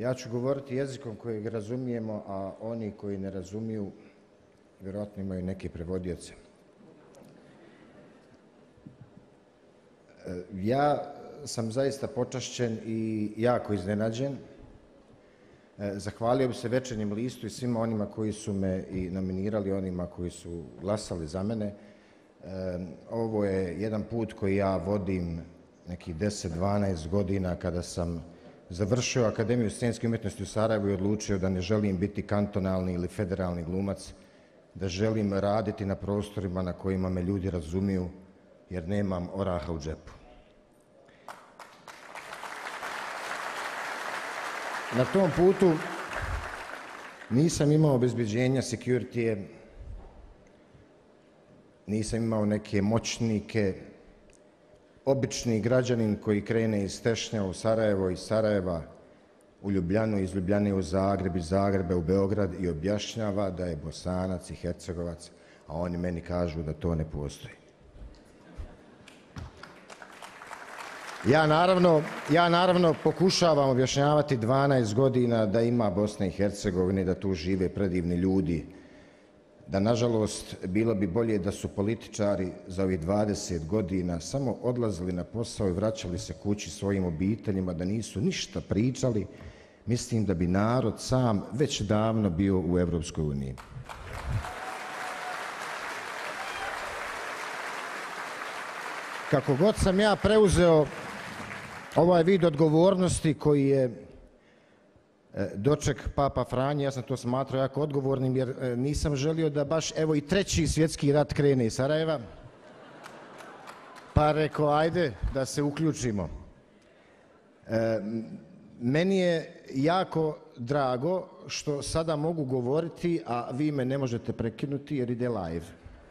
Ja ću govoriti jezikom kojeg razumijemo, a oni koji ne razumiju vjerojatno imaju neke prevodioce. Ja sam zaista počašćen i jako iznenađen. Zahvalio bi se Večernjem listu i svima onima koji su me i nominirali, onima koji su glasali za mene. Ovo je jedan put koji ja vodim nekih 10-12 godina kada sam završio Akademiju scenske umjetnosti u Sarajevu i odlučio da ne želim biti kantonalni ili federalni glumac, da želim raditi na prostorima na kojima me ljudi razumiju jer nemam oraha u džepu. Na tom putu nisam imao obezbeđenja, security, nisam imao neke moćnike, obični građanin koji krene iz Tešnja u Sarajevo, iz Sarajeva u Ljubljanu, iz Ljubljane u Zagreb, iz Zagreba u Beograd i objašnjava da je Bosanac i Hercegovac, a oni meni kažu da to ne postoji. Ja naravno pokušavam objašnjavati 12 godina da ima Bosne i Hercegovine, da tu žive predivni ljudi, da nažalost bilo bi bolje da su političari za ovih 20 godina samo odlazili na posao i vraćali se kući svojim obiteljima, da nisu ništa pričali, mislim da bi narod sam već davno bio u Europskoj uniji. Kako god sam ja preuzeo ovaj vid odgovornosti koji je doček Papa Franje, ja sam to smatrao jako odgovornim jer nisam želio da baš evo i treći svjetski rat krene iz Sarajeva, pa rekao ajde da se uključimo. Meni je jako drago što sada mogu govoriti, a vi me ne možete prekinuti jer ide live.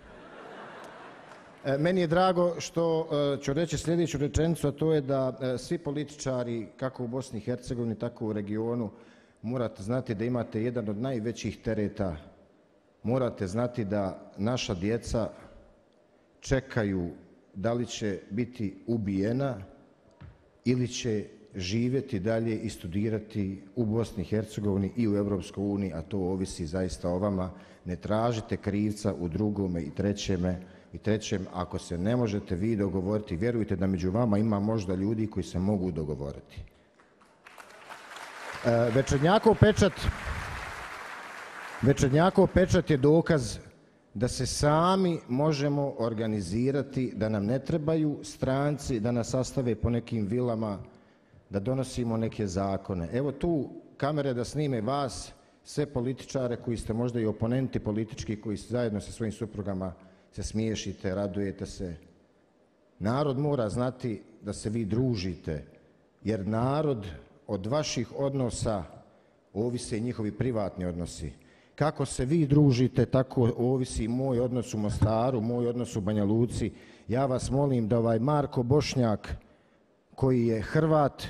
Meni je drago što ću reći sljedeću rečenicu, a to je da svi političari, kako u Bosni i Hercegovini, tako u regionu, morate znati da imate jedan od najvećih tereta. Morate znati da naša djeca čekaju da li će biti ubijena ili će živjeti dalje i studirati u Bosni i Hercegovini i u Europskoj uniji, a to ovisi zaista o vama. Ne tražite krivca u drugome i trećem, ako se ne možete vi dogovoriti, vjerujte da među vama ima možda ljudi koji se mogu dogovoriti. Večernjakov pečat je dokaz da se sami možemo organizirati, da nam ne trebaju stranci da nas sastave po nekim vilama, da donosimo neke zakone. Evo tu kamere da snime vas, sve političare koji ste možda i oponenti politički, koji zajedno sa svojim suprugama se smiješite, radujete se. Narod mora znati da se vi družite, jer narod od vaših odnosa ovise i njihovi privatni odnosi. Kako se vi družite, tako ovisi moj odnos u Mostaru, moj odnos u Banja Luci. Ja vas molim da ovaj Marko Bošnjak, koji je Hrvat,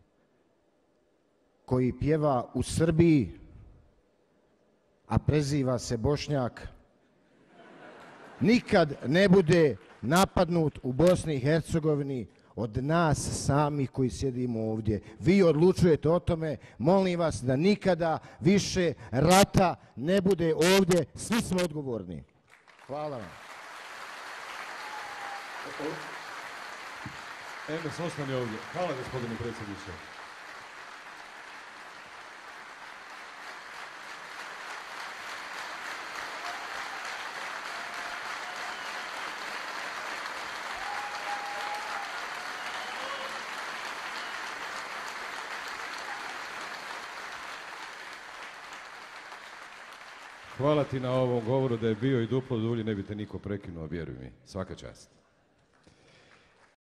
koji pjeva u Srbiji, a preziva se Bošnjak, nikad ne bude napadnut u Bosni i Hercegovini od nas samih koji sjedimo ovdje. Vi odlučujete o tome, molim vas da nikada više rata ne bude ovdje, svi smo odgovorni. Hvala vam. Enes ostane ovdje. Hvala gospodine predsjedniče. Hvala ti na ovom govoru, da je bio i duplo dulje, ne bi te niko prekinuo, vjeruj mi. Svaka čast.